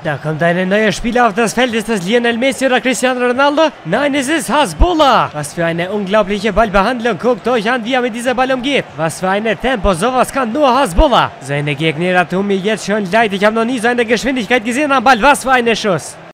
Da kommt eine neue Spieler auf das Feld. Ist das Lionel Messi oder Cristiano Ronaldo? Nein, es ist Hasbulla. Was für eine unglaubliche Ballbehandlung. Guckt euch an, wie er mit dieser Ball umgeht. Was für ein Tempo. Sowas kann nur Hasbulla. Seine Gegner tun mir jetzt schon leid. Ich habe noch nie seine Geschwindigkeit gesehen am Ball. Was für ein Schuss.